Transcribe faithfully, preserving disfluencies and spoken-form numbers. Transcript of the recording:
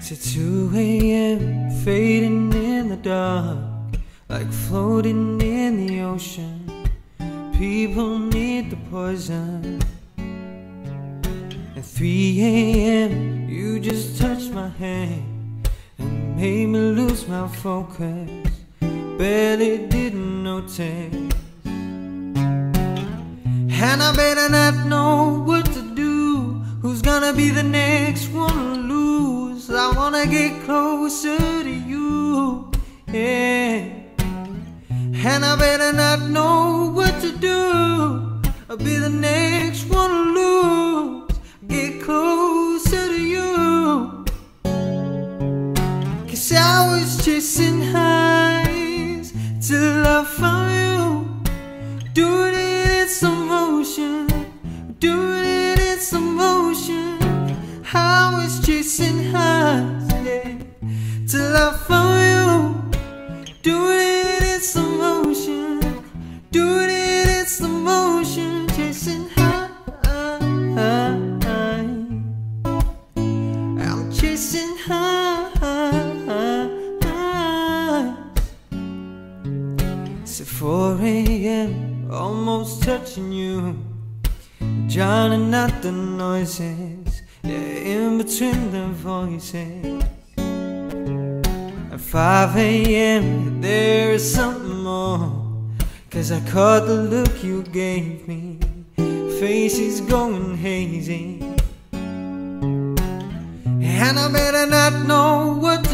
To two A M fading in the dark, like floating in the ocean. People need the poison. At three A M you just touched my hand and made me lose my focus. Barely didn't notice. And I better not know what to do. Who's gonna be the next one to lose? I wanna get closer to you, yeah. And I better not know what to do. I'll be the next one to lose. Get closer to you. Cause I was chasing highs till I found you. Doing it in some motion, doing it in some motion. I was chasing highs, yeah, till I found you. Doing it in some motion, doing it in some motion. Chasing high, I'm chasing high. It's at four A M almost touching you, drowning out the noises, yeah, in between the voices. At five A M there is something more, cause I caught the look you gave me. Face is going hazy, and I better not know what to